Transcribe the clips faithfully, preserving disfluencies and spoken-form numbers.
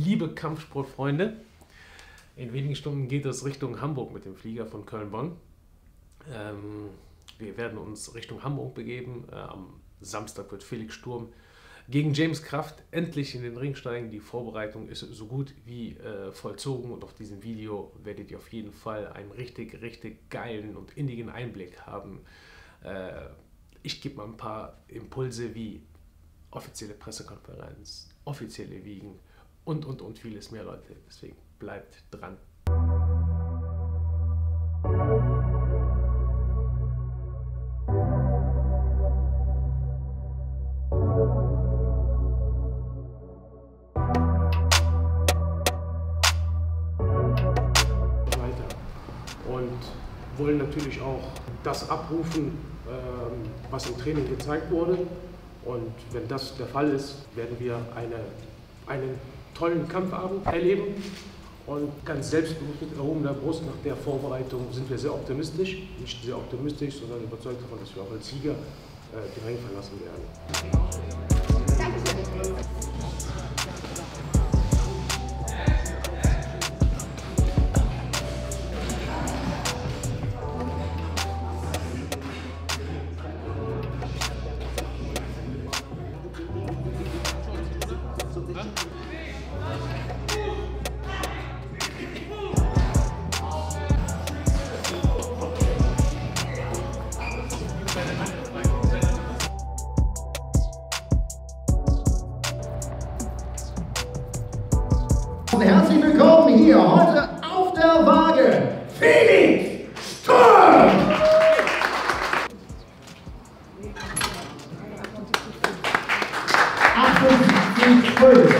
liebe Kampfsportfreunde, in wenigen Stunden geht es Richtung Hamburg mit dem Flieger von Köln-Bonn. Ähm, wir werden uns Richtung Hamburg begeben. Äh, am Samstag wird Felix Sturm gegen James Kraft endlich in den Ring steigen. Die Vorbereitung ist so gut wie äh, vollzogen und auf diesem Video werdet ihr auf jeden Fall einen richtig, richtig geilen und innigen Einblick haben. Äh, ich gebe mal ein paar Impulse wie offizielle Pressekonferenz, offizielle Wiegen und, und, und vieles mehr, Leute. Deswegen bleibt dran. Und wollen natürlich auch das abrufen, was im Training gezeigt wurde. Und wenn das der Fall ist, werden wir eine, einen tollen Kampfabend erleben. Und ganz selbstbewusst mit erhobener Brust nach der Vorbereitung sind wir sehr optimistisch. Nicht sehr optimistisch, sondern überzeugt davon, dass wir auch als Sieger äh, den Ring verlassen werden. Dankeschön. Herzlich willkommen hier heute auf der Waage, Felix Sturm! achtundsiebzig zwölf.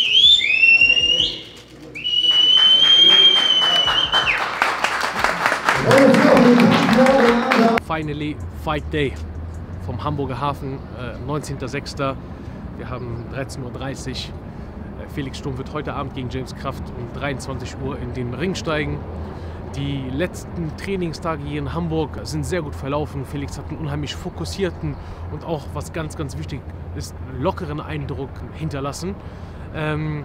Finally Fight Day vom Hamburger Hafen, äh, neunzehnter sechster Wir haben dreizehn Uhr dreißig. Felix Sturm wird heute Abend gegen James Kraft um dreiundzwanzig Uhr in den Ring steigen. Die letzten Trainingstage hier in Hamburg sind sehr gut verlaufen. Felix hat einen unheimlich fokussierten und auch, was ganz, ganz wichtig ist, lockeren Eindruck hinterlassen. Ähm,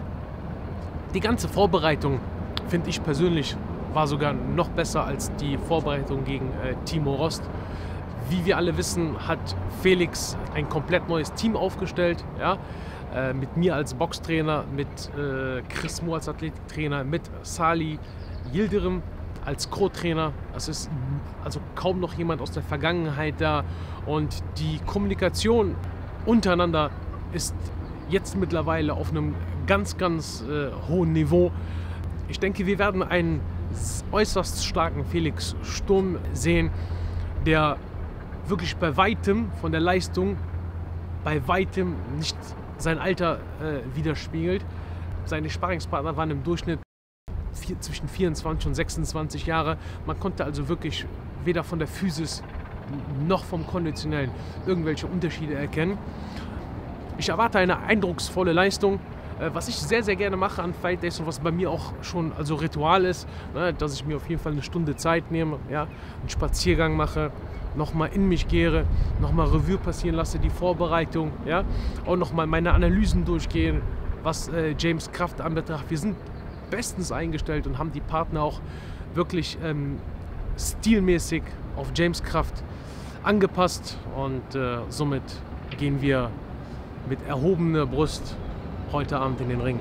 die ganze Vorbereitung, finde ich persönlich, war sogar noch besser als die Vorbereitung gegen äh, Timo Rost. Wie wir alle wissen, hat Felix ein komplett neues Team aufgestellt. Ja? Äh, mit mir als Boxtrainer, mit äh, Chris Moore als Athletiktrainer, mit Salih Yildirim als Co-Trainer. Es ist also kaum noch jemand aus der Vergangenheit da. Und die Kommunikation untereinander ist jetzt mittlerweile auf einem ganz, ganz äh, hohen Niveau. Ich denke, wir werden einen äußerst starken Felix Sturm sehen, der wirklich bei weitem von der Leistung, bei weitem nicht sein Alter äh, widerspiegelt. Seine Sparringspartner waren im Durchschnitt vier, zwischen vierundzwanzig und sechsundzwanzig Jahre. Man konnte also wirklich weder von der Physis noch vom Konditionellen irgendwelche Unterschiede erkennen. Ich erwarte eine eindrucksvolle Leistung. Was ich sehr, sehr gerne mache an Fight Days und was bei mir auch schon also Ritual ist, ne, dass ich mir auf jeden Fall eine Stunde Zeit nehme, ja, einen Spaziergang mache, nochmal in mich gehe, nochmal Revue passieren lasse, die Vorbereitung, ja, auch nochmal meine Analysen durchgehen, was äh, James Kraft anbetrifft. Wir sind bestens eingestellt und haben die Partner auch wirklich ähm, stilmäßig auf James Kraft angepasst und äh, somit gehen wir mit erhobener Brust heute Abend in den Ring.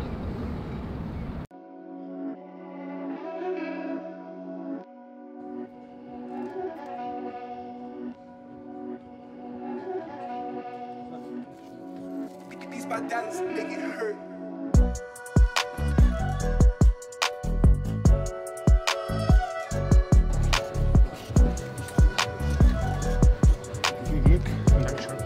These my dollars make it hurt. Viel Glück. Dankeschön.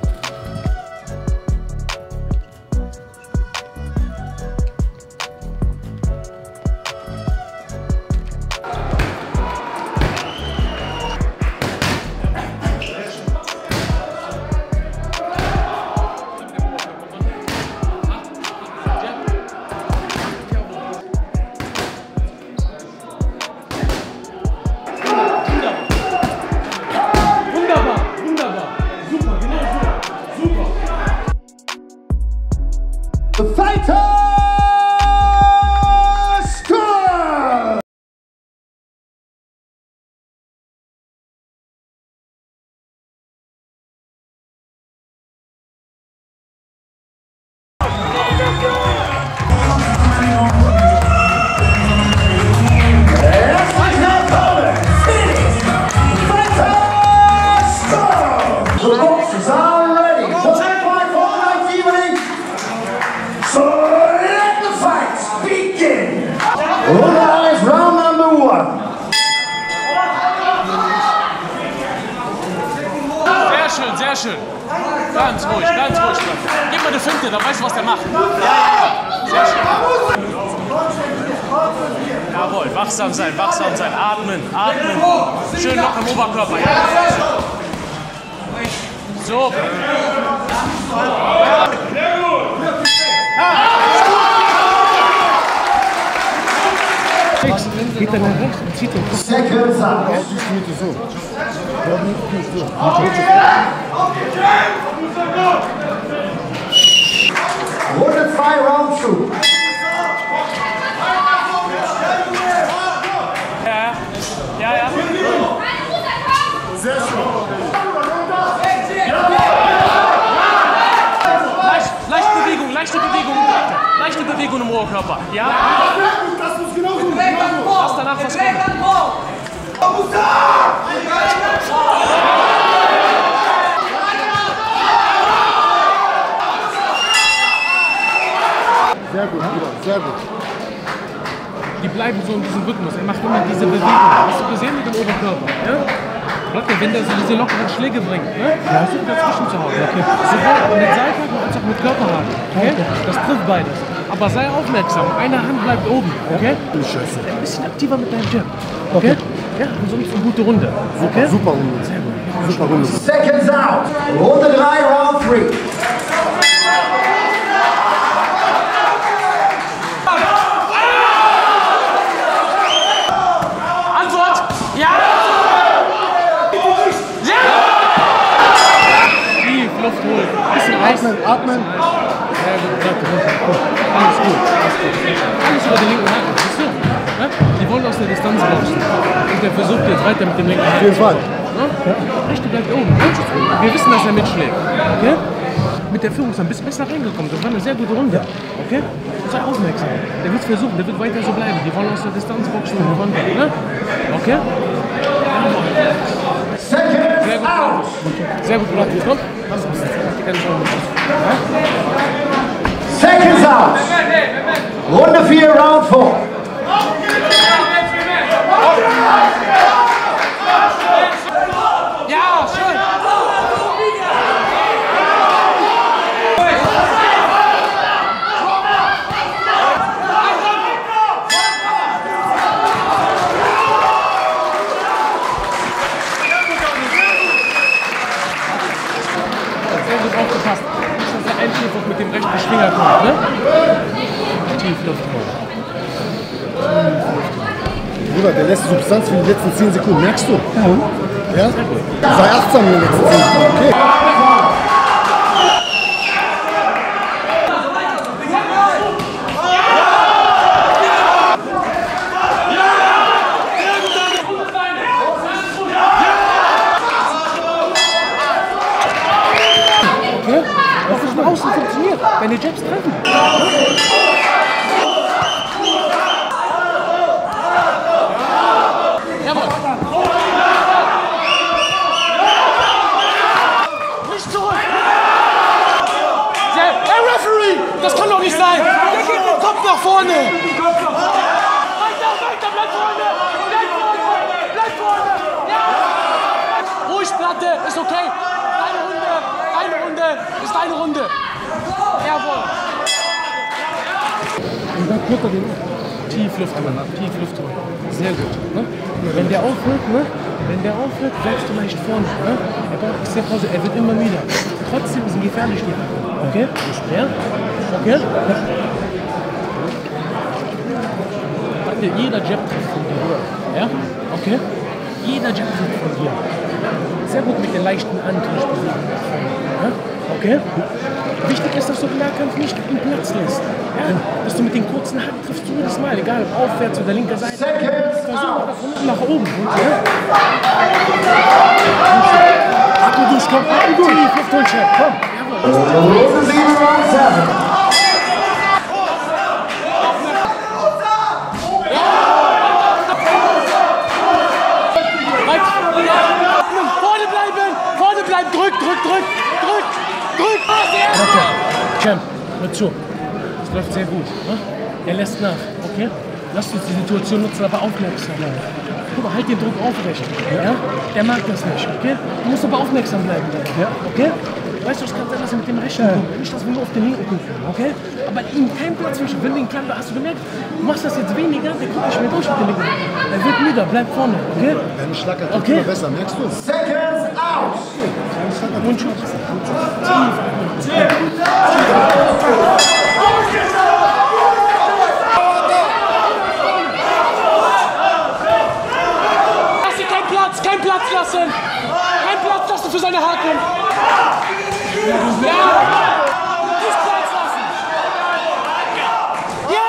schön. Ganz ruhig, ganz ruhig. Gib mal eine Finte, dann weißt du, was der macht. Ja, ja, ja. Sehr schön. Jawohl, wachsam sein, wachsam sein. Atmen, atmen. Schön locker im Oberkörper. Ja. So. Geht dann nach rechts und zieht den Kopf. Seconds out. So. Runde zwei, Round two. Ja, ja, ja. Sehr schön. Leicht, leichte Bewegung, leichte Bewegung. Leichte Bewegung im Oberkörper. Ja? Das muss genau so. Lass danach was kommen. Sehr gut, sehr gut. Die bleiben so in diesem Rhythmus. Er macht immer diese Bewegung. Hast du gesehen mit dem Oberkörper? Ja? Wenn der so diese lockeren Schläge bringt, ne? Ja, hast du dazwischen zu Hause. Okay. Sowohl mit Seilhaken als auch mit Körperhaken. Okay? Das trifft beides. Aber sei aufmerksam. Eine Hand bleibt oben. Okay? Du Scheiße. Ein bisschen aktiver mit deinem Jab. Okay? Ja, ansonsten eine gute Runde. Okay? Super Runde. Sehr gut. Super Runde. Seconds out. Runde drei, Round three. Antwort! Ja! Ja! Tief Luft holen. Bisschen Atmen, atmen. Sehr gut, Seite runter. Alles gut. Alles über den linken Haken. Siehst du? Ja? Die wollen aus der Distanz raus. Und der versucht jetzt weiter mit dem linken Auf Haken. jeden Fall. Ja? Rechte bleibt oben. Wir wissen, dass er mitschlägt. Okay? Mit der Führungshand bist du besser reingekommen. Das war eine sehr gute Runde. Okay? Sei aufmerksam. Der wird es versuchen, der wird weiter so bleiben. Die wollen aus der Distanz boxen und gewonnen werden. Ne? Okay? Sehr gut, Blau. Sehr gut, Blau. Komm. Lass uns. Mach dir keine Sorgen. Seconds out. Runde vier, Round four. Ja, schön. Sehr gut aufgepasst. Nicht, dass der Einschnitt auch mit dem rechten Schwinger kommt, ne? Tief Luft holen. Bruder, der lässt Substanz für die letzten zehn Sekunden. Merkst du? Ja. Ja? Sei achtsam in den letzten zehn Sekunden. Okay. Okay? Das ist von außen funktioniert. Deine Jabs treffen. Jawohl. Nicht zurück. Sehr, hey Referee, das kann doch nicht sein. Der geht mit dem Kopf nach vorne. Weiter, weiter, bleib vorne. Bleib vorne. Bleib vorne. Ja. Ruhig, Platte, ist okay. Deine Runde, deine Runde, ist deine Runde. Jawohl. Und dann putzt er den. Tief Luft holen, tief Luft holen. Sehr gut. Ne? Wenn der aufhört, ne? Wenn der aufhört, bleibst du leicht vorne. Ne? Er braucht extra Pause, er wird immer müder. Trotzdem ist es gefährlich, die Hacken. Okay? Ja? Okay? Warte, jeder Jab trifft von dir. Ja? Okay? Jeder Jab trifft von dir. Sehr gut mit den leichten Antriebsbewegungen nach vorne. Ja? Okay? Wichtig ist, dass du im Nahkampf nicht den Platz lässt. Ja? Dass du mit den kurzen Hacken triffst jedes Mal, egal ob aufwärts oder linker Seite. Versuch mal von unten nach oben. Ja? Atme durch, komm, atme durch. Tief Luft holen, Chef. Komm. Runde sieben, Round seven. Vorne bleiben! Vorne bleiben! Drück, drück, drück! Drück! Drück! Warte! Champ, hör zu. Das läuft sehr gut. Ne? Er lässt nach, okay? Lass uns die Situation nutzen, aber aufmerksam bleiben. Guck mal, halt den Druck aufrecht. Ja? Der mag das nicht, okay? Du musst aber aufmerksam bleiben. Ja? Okay? Weißt du, es kann sein, dass er mit dem rechten ja. guckt. Nicht, dass wir nur auf den linken gucken, okay? Aber ihm keinen Platz zwischen. Wenn du ihn klein, hast du gemerkt, du machst das jetzt weniger, der guckt nicht mehr durch mit dem linken. Er wird müder, bleib vorne, okay? Deine Schlacker tut okay. immer besser, merkst du? Seconds out. Mundschutz. Lass ihn keinen Platz, keinen Platz lassen! Keinen Platz lassen für seine Haken! Ja! Nicht Platz lassen! Ja!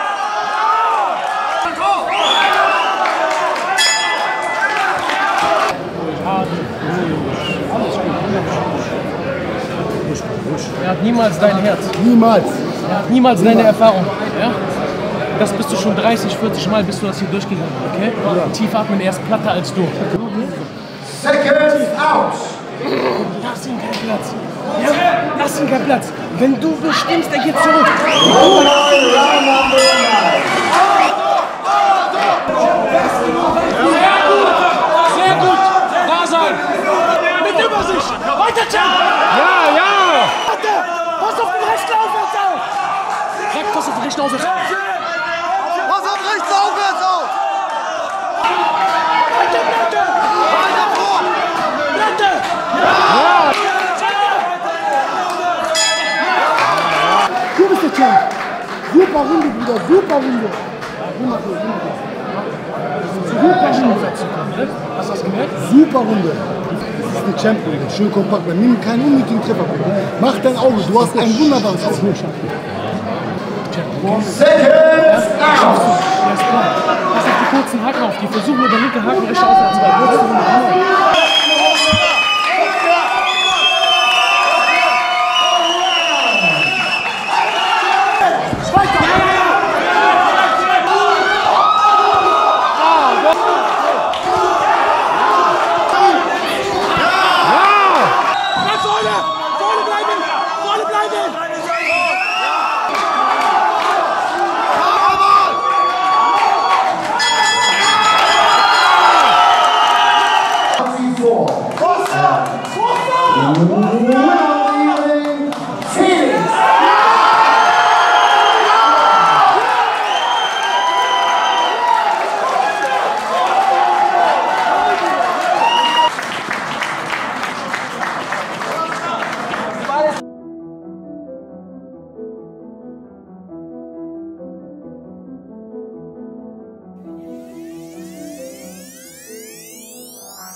Er hat niemals dein Herz. Niemals. Er hat niemals deine Erfahrung. Ja? Das bist du schon dreißig, vierzig Mal bist du das hier durchgegangen, okay? Ja. Tief atmen, er ist platter als du. Seconds out. Lass ihn keinen Platz. Ja? Lass ihn keinen Platz. Wenn du bestimmst, er geht zurück. Sehr gut. Sehr gut. Da sein. Mit Übersicht. Weiter, Champ. Ja, ja. Warte. Pass auf den rechten Aufwärts auf. Sag, pass auf den rechten Aufwärts auf. Pass auf rechts aufwärts auf. Weiter, Platte. Weiter vor. Platte. Ja. Du bist der Champ. Super Runde, Bruder. Super Runde. Super Runde. Hast du das gemerkt? Super Runde. Das ist eine Champ-Runde. Schön kompakt. Man nimmt keinen unnötigen Treffer. Mach dein Auge. Du hast ein wunderbares Auge. Seconds out. Ja, ist klar. Pass auf die kurzen Haken auf. Die versuchen mit der linken Haken rechts aufwärts.